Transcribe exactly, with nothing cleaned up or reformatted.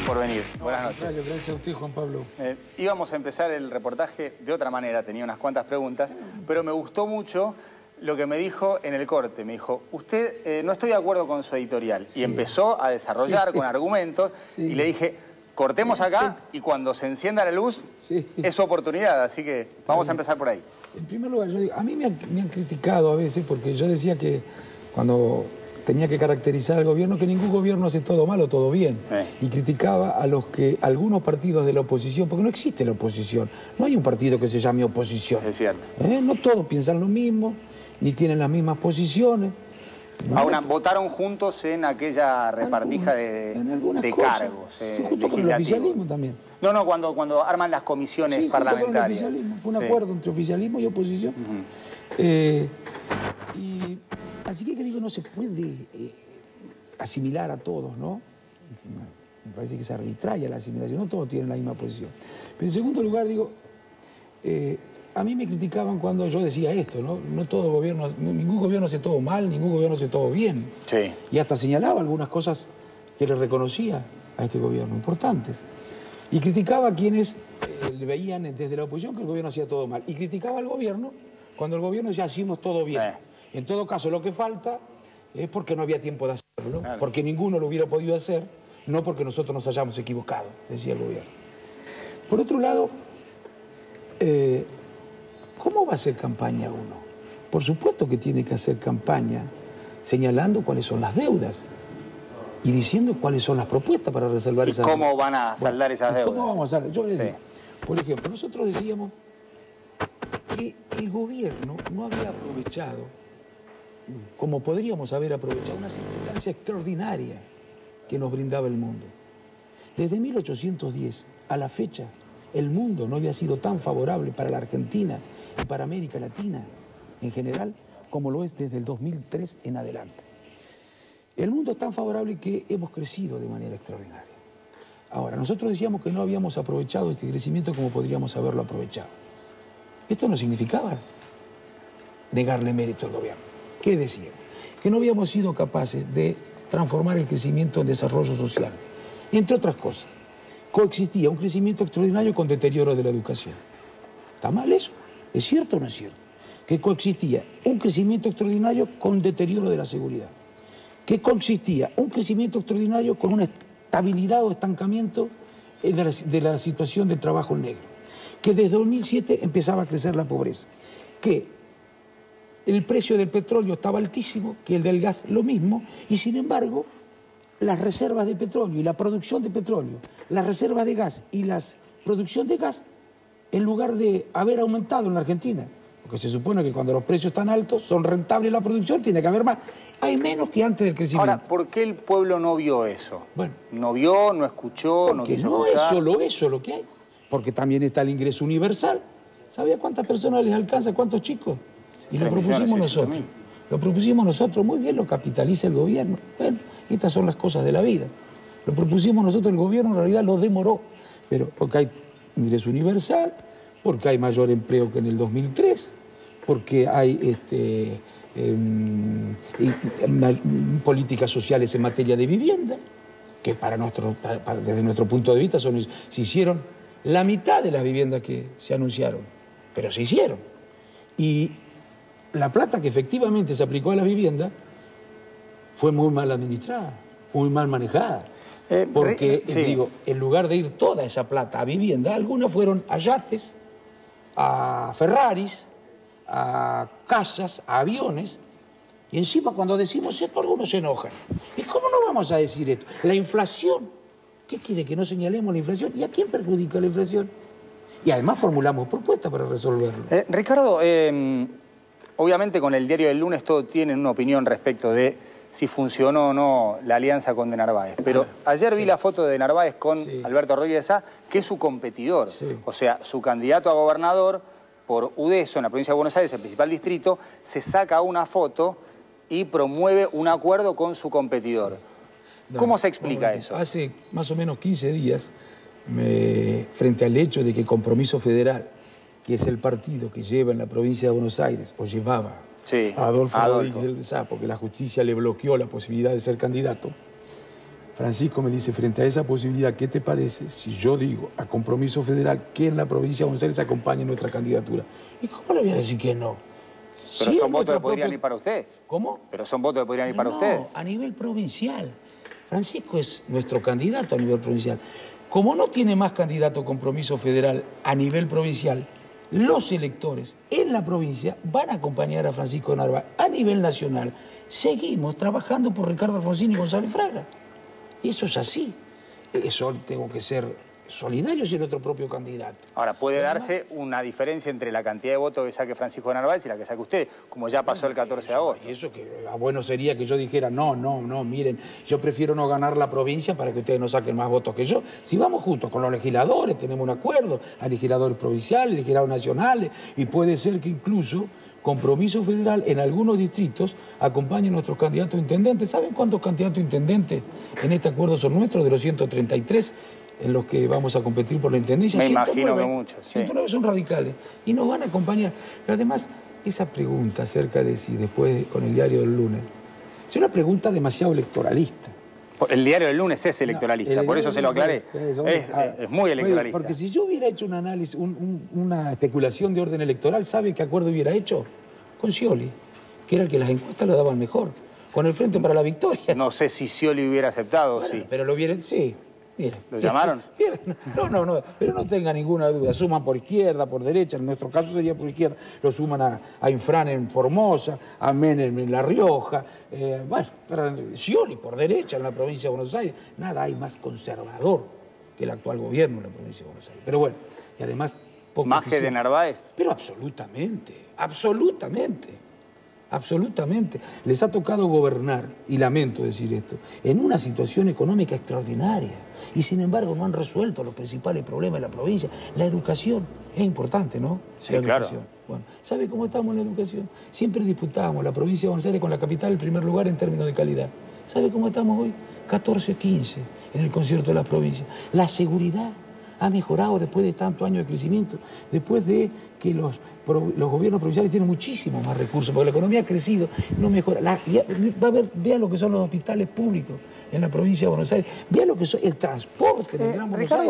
por venir. Buenas noches. Gracias, gracias a usted, Juan Pablo. Eh, íbamos a empezar el reportaje de otra manera, tenía unas cuantas preguntas, pero me gustó mucho lo que me dijo en el corte. Me dijo, usted, eh, no estoy de acuerdo con su editorial. Sí. Y empezó a desarrollar sí. con argumentos sí. y le dije, cortemos acá y cuando se encienda la luz, sí. es su oportunidad. Así que vamos a empezar por ahí. En primer lugar, yo digo, a mí me han, me han criticado a veces porque yo decía que cuando tenía que caracterizar al gobierno, que ningún gobierno hace todo mal o todo bien. Eh. Y criticaba a los que algunos partidos de la oposición, porque no existe la oposición. No hay un partido que se llame oposición. Es cierto. ¿Eh? No todos piensan lo mismo, ni tienen las mismas posiciones. ¿No? Ahora, votaron juntos en aquella repartija de, de cargos. Eh, junto con el oficialismo también. No, no, cuando, cuando arman las comisiones sí, parlamentarias. Junto con el oficialismo. Fue un sí. acuerdo entre oficialismo y oposición. Uh-huh. eh, y así que, que digo, no se puede eh, asimilar a todos, ¿no? Me parece que es arbitraria la asimilación, no todos tienen la misma posición. Pero en segundo lugar, digo, eh, a mí me criticaban cuando yo decía esto, ¿no? No todo gobierno, ningún gobierno hace todo mal, ningún gobierno hace todo bien. Sí. Y hasta señalaba algunas cosas que le reconocía a este gobierno, importantes. Y criticaba a quienes eh, le veían desde la oposición que el gobierno hacía todo mal. Y criticaba al gobierno cuando el gobierno ya hicimos todo bien. Eh. En todo caso, lo que falta es porque no había tiempo de hacerlo, claro. porque ninguno lo hubiera podido hacer, no porque nosotros nos hayamos equivocado, decía el gobierno. Por otro lado, eh, ¿cómo va a hacer campaña uno? Por supuesto que tiene que hacer campaña señalando cuáles son las deudas y diciendo cuáles son las propuestas para resolver esas deudas. ¿Y cómo van a saldar bueno, esas deudas? ¿Cómo vamos a saldar? Yo les sí. digo, por ejemplo, nosotros decíamos que el gobierno no había aprovechado, como podríamos haber aprovechado, una circunstancia extraordinaria que nos brindaba el mundo. Desde mil ochocientos diez a la fecha, el mundo no había sido tan favorable para la Argentina y para América Latina en general como lo es desde el dos mil tres en adelante. El mundo es tan favorable que hemos crecido de manera extraordinaria. Ahora, nosotros decíamos que no habíamos aprovechado este crecimiento como podríamos haberlo aprovechado. Esto no significaba negarle mérito al gobierno. ¿Qué decíamos? Que no habíamos sido capaces de transformar el crecimiento en desarrollo social. Entre otras cosas, coexistía un crecimiento extraordinario con deterioro de la educación. ¿Está mal eso? ¿Es cierto o no es cierto? Que coexistía un crecimiento extraordinario con deterioro de la seguridad. Que coexistía un crecimiento extraordinario con una estabilidad o estancamiento de la, de la situación del trabajo negro. Que desde dos mil siete empezaba a crecer la pobreza. Que el precio del petróleo estaba altísimo, que el del gas lo mismo, y sin embargo, las reservas de petróleo y la producción de petróleo, las reservas de gas y la producción de gas, en lugar de haber aumentado en la Argentina, porque se supone que cuando los precios están altos, son rentables la producción, tiene que haber más. Hay menos que antes del crecimiento. Ahora, ¿por qué el pueblo no vio eso? Bueno, no vio, no escuchó, no quiso no escuchar. Es solo eso lo que hay, porque también está el ingreso universal. ¿Sabía cuántas personas les alcanza, cuántos chicos? Y lo propusimos nosotros. Lo propusimos nosotros, muy bien lo capitaliza el gobierno. Bueno, estas son las cosas de la vida. Lo propusimos nosotros, el gobierno en realidad lo demoró. Pero porque hay ingreso universal, porque hay mayor empleo que en el dos mil tres, porque hay este, eh, eh, políticas sociales en materia de vivienda, que para nuestro, para, para, desde nuestro punto de vista son, se hicieron la mitad de las viviendas que se anunciaron, pero se hicieron. Y la plata que efectivamente se aplicó a la vivienda fue muy mal administrada, fue muy mal manejada. Eh, porque, sí. digo, en lugar de ir toda esa plata a vivienda, algunas fueron a yates, a Ferraris, a casas, a aviones. Y encima cuando decimos esto, algunos se enojan. ¿Y cómo no vamos a decir esto? La inflación. ¿Qué quiere que no señalemos la inflación? ¿Y a quién perjudica la inflación? Y además formulamos propuestas para resolverlo. Eh, Ricardo, eh... obviamente con el diario del lunes todos tienen una opinión respecto de si funcionó o no la alianza con de Narváez. Pero ayer sí. vi la foto de Narváez con sí. Alberto Rodríguez Sá, que es su competidor. Sí. O sea, su candidato a gobernador por Udeso, en la provincia de Buenos Aires, el principal distrito, se saca una foto y promueve un acuerdo con su competidor. Sí. No, ¿Cómo se explica bueno, eso? Hace más o menos quince días, me, frente al hecho de que Compromiso Federal, que es el partido que lleva en la provincia de Buenos Aires, o llevaba sí, a Adolfo, Adolfo. Rodríguez Sá, porque la justicia le bloqueó la posibilidad de ser candidato, Francisco me dice, frente a esa posibilidad, ¿qué te parece si yo digo a Compromiso Federal que en la provincia de Buenos Aires acompañe nuestra candidatura? ¿Y cómo le voy a decir que no? Pero Sí, son votos que propio... podrían ir para usted. ¿Cómo? Pero son votos que podrían ir Pero para no, usted. a nivel provincial. Francisco es nuestro candidato a nivel provincial. Como no tiene más candidato Compromiso Federal a nivel provincial, los electores en la provincia van a acompañar a Francisco de Narváez. A nivel nacional, seguimos trabajando por Ricardo Alfonsín y González Fraga. Y eso es así. Eso tengo que ser solidario si el otro propio candidato. Ahora, puede darse una diferencia entre la cantidad de votos que saque Francisco de Narváez y la que saque usted, como ya pasó el catorce de agosto. Y eso que bueno sería que yo dijera, no, no, no, miren, yo prefiero no ganar la provincia para que ustedes no saquen más votos que yo. Si vamos juntos con los legisladores, tenemos un acuerdo, hay legisladores provinciales, legisladores nacionales, y puede ser que incluso Compromiso Federal en algunos distritos acompañe a nuestros candidatos a intendentes. ¿Saben cuántos candidatos a intendentes en este acuerdo son nuestros, de los ciento treinta y tres? En los que vamos a competir por la intendencia? Me imagino que muchos, sí. ciento nueve son radicales y nos van a acompañar. Pero además, esa pregunta acerca de si después, con el diario del lunes, es una pregunta demasiado electoralista. El diario del lunes es electoralista, no, por eso se lo aclaré. Es, es, es muy electoralista. Porque si yo hubiera hecho un análisis, un, un, una especulación de orden electoral, ¿sabe qué acuerdo hubiera hecho? Con Scioli, que era el que las encuestas lo daban mejor. Con el Frente para la Victoria. No sé si Scioli hubiera aceptado, bueno, sí. Pero lo hubiera, sí. Mire, ¿lo llamaron? No, no, no, pero no tenga ninguna duda. Suman por izquierda, por derecha, en nuestro caso sería por izquierda. Lo suman a, a Infran en Formosa, a Menem en La Rioja, eh, bueno, para Scioli por derecha en la provincia de Buenos Aires. Nada hay más conservador que el actual gobierno en la provincia de Buenos Aires. Pero bueno, y además... Poco ¿Más eficiente. Que de Narváez? Pero absolutamente, absolutamente. Absolutamente. Les ha tocado gobernar, y lamento decir esto, en una situación económica extraordinaria. Y sin embargo no han resuelto los principales problemas de la provincia. La educación es importante, ¿no? Sí, la claro. educación. Bueno, ¿sabe cómo estamos en la educación? Siempre disputábamos la provincia de Buenos Aires con la capital en primer lugar en términos de calidad. ¿Sabe cómo estamos hoy? catorce quince en el concierto de las provincias. La seguridad ha mejorado después de tantos años de crecimiento, después de que los, los gobiernos provinciales tienen muchísimos más recursos, porque la economía ha crecido, no mejora. La, ya, va a ver, vea lo que son los hospitales públicos en la provincia de Buenos Aires, vea lo que es el transporte del eh, Gran Buenos Ricardo, Aires.